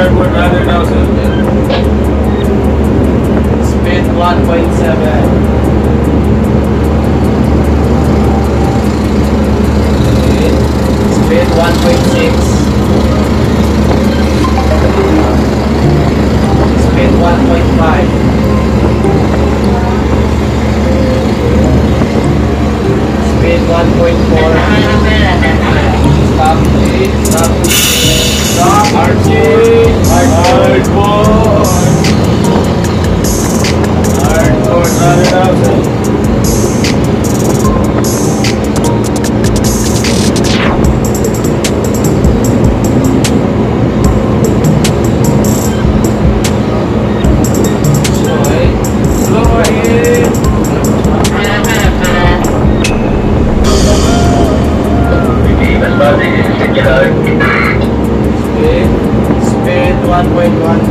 starboard rudder now, sir. Speed 1.7. Speed 1.6. Speed 1.5. Speed 1.4. Stop, please. Stop. Stop. Archie. Hardcore. Hardcore. Run it out, sir. Speed 1.1.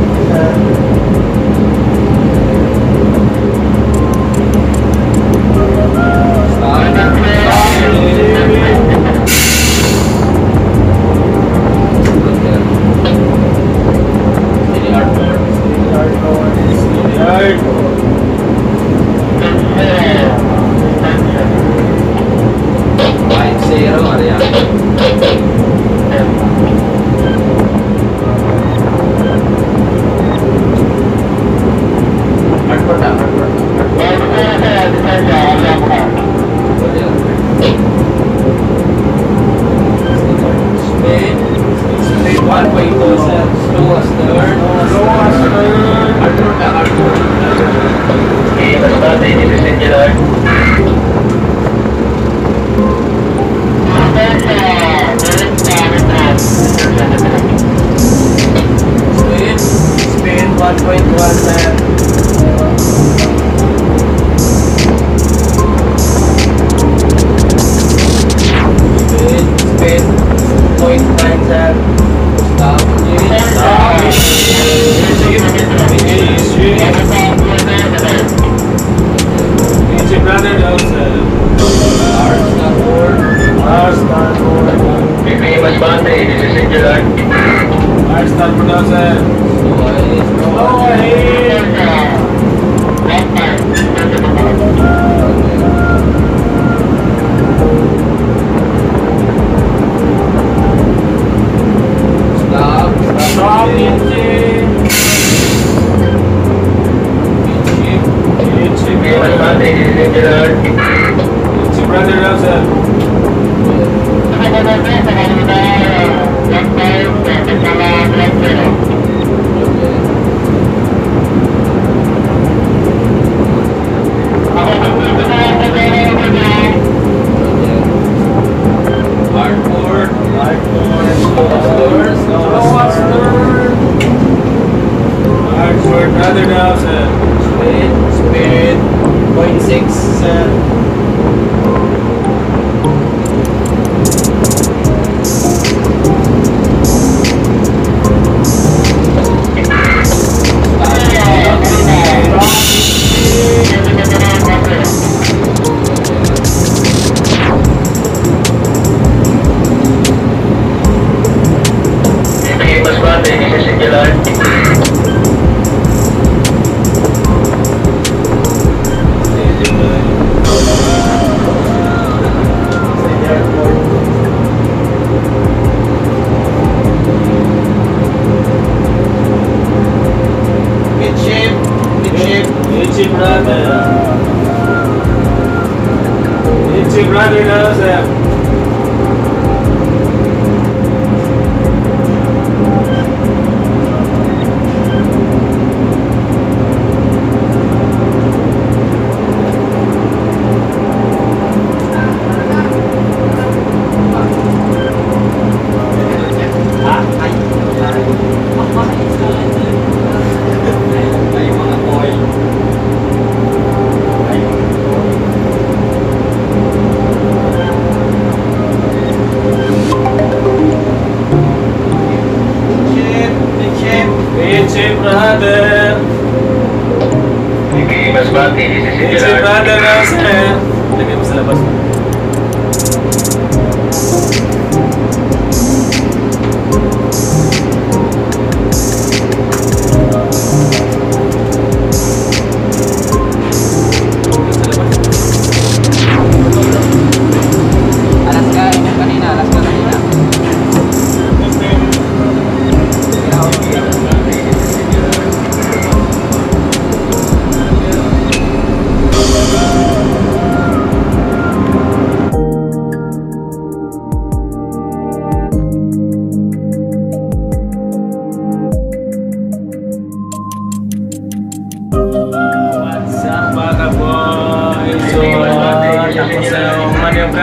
Masbate, this is It's your brother now, sir. Lagay mo sa labas mo.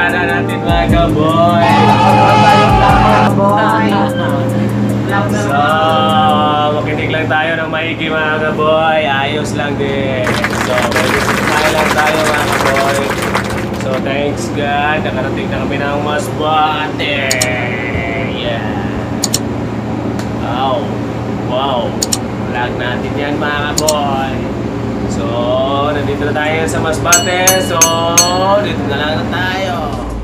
Hana natin mga kaboy. So, makinig lang tayo ng maigi mga kaboy. Ayos lang din. So, may smile lang tayo mga kaboy. So, thanks God. Nakarating na kami ng Masbate. Yeah. Wow. Wow. Vlog natin yan mga kaboy. So, nandito na tayo sa Masbate. So, dito na lang na tayo.